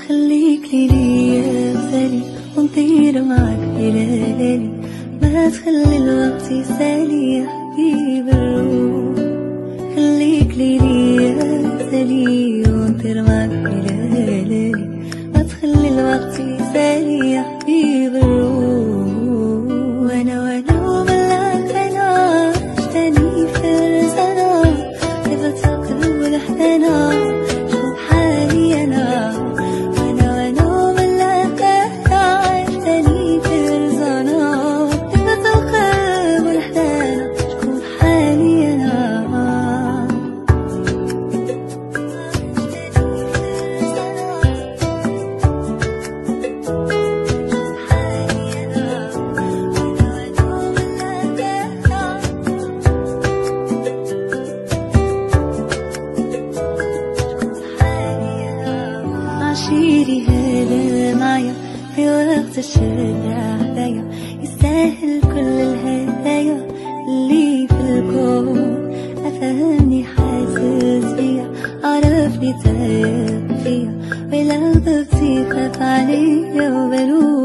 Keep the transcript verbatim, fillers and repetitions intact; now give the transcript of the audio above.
خليك ليلي غزالي ونطير معاك ليالي، ما تخلي الوقت يسالي يا حبيب الروح. خليك ليلي غزالي ونطير معاك ليالي، ما تخلي الوقت يسالي يا حبيب الروح. وانا وانا وبلاك انا عشتني في رزانا، كيف تقلب لحدنا شوف حالي انا. عشيري هذا معايا في وقت الشدة عليا، يستاهل كل الهدايا اللي في الكون. أفهمني حاسس بيا، عرفني تايه فيا، ولو غبتي خاف عليا وبروح